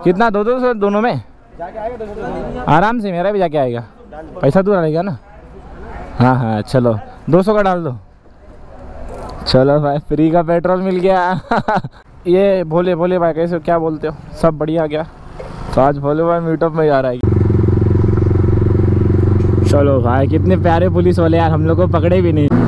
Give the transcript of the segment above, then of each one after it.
कितना? 200 दोनों में जाके आएगा 200 आराम से, मेरा भी जाके आएगा। पैसा तो रहेगा ना? हाँ हाँ चलो 200 का डाल दो। चलो भाई फ्री का पेट्रोल मिल गया। ये भोले भोले भाई कैसे क्या बोलते हो? सब बढ़िया क्या? तो आज भोले भाई मीटअप में जा रहा है। चलो भाई कितने प्यारे पुलिस वाले यार, हम लोग को पकड़े भी नहीं।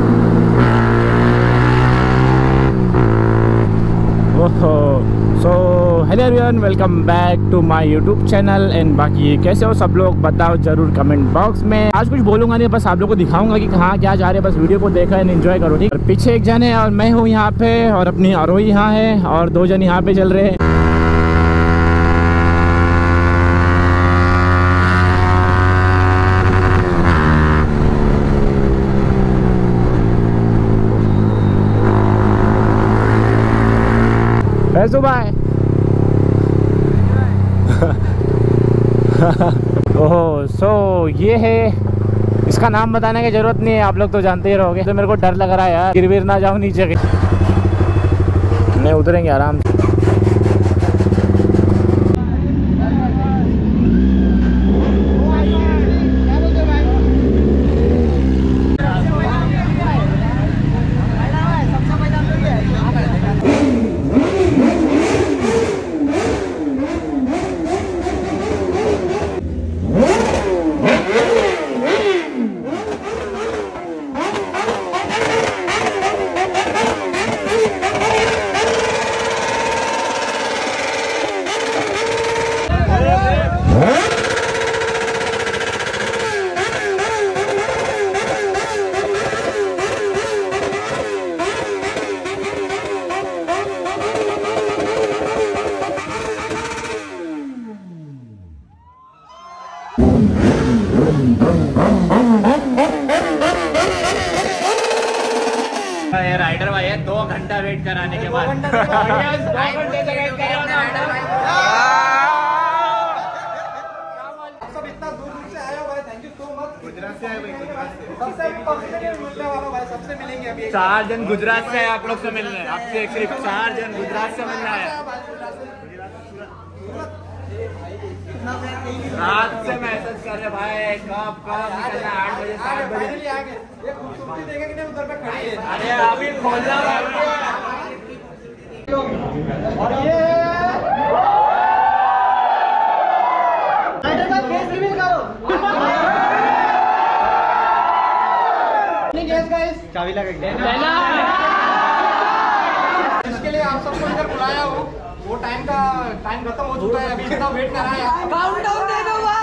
ओहो so hello everyone, welcome back to my YouTube channel. And बाकी कैसे हो सब लोग बताओ जरूर कमेंट बॉक्स में। आज कुछ बोलूंगा नहीं, बस आप लोग को दिखाऊंगा कि कहाँ क्या जा रहे हैं। बस वीडियो को देखा एंड एंजॉय करो, ठीक। पीछे एक जन है और मैं हूँ यहाँ पे, और अपनी आरोही यहाँ है, और 2 जन यहाँ पे चल रहे हैं। भाई ओह सो ये है, इसका नाम बताने की जरूरत नहीं है, आप लोग तो जानते ही रहोगे। तो मेरे को डर लग रहा है यार, गिर विर ना जाऊं नीचे के। नहीं उतरेंगे आराम से। राइडर भाई है, 2 घंटा वेट कराने के बाद सब इतना दूर से आए हो भाई, thank you so much. Gujarat से आए भाई, सबसे मिलेंगे अभी। 4 जन गुजरात से है आप लोग से मिलने, आपसे सिर्फ 4 जन गुजरात से मिलना है। रात से मैसेज कर रहे भाई कब निकलना, 8 बजे 7 बजे। ये खूबसूरती देखेंगे कि नहीं उधर पे खड़ी है। अरे अभी खोलना और ये राइडर का फेस रिवील करो। चाबी लगा इसके लिए आप सबको इधर बुलाया हो, वो टाइम खत्म हो चुका है, अभी इतना वेट कर रहा है। काउंटडाउन दे दो भाई।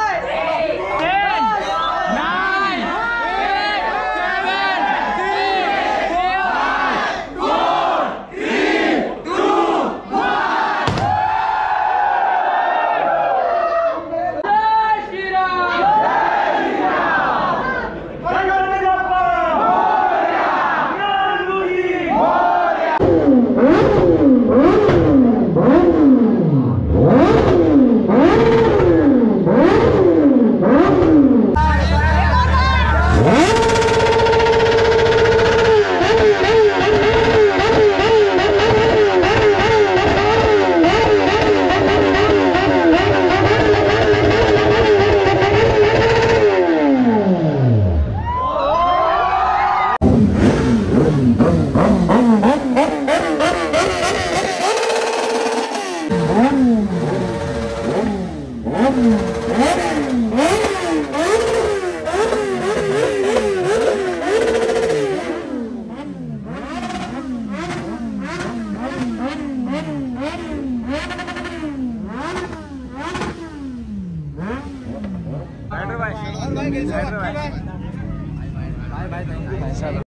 拜拜。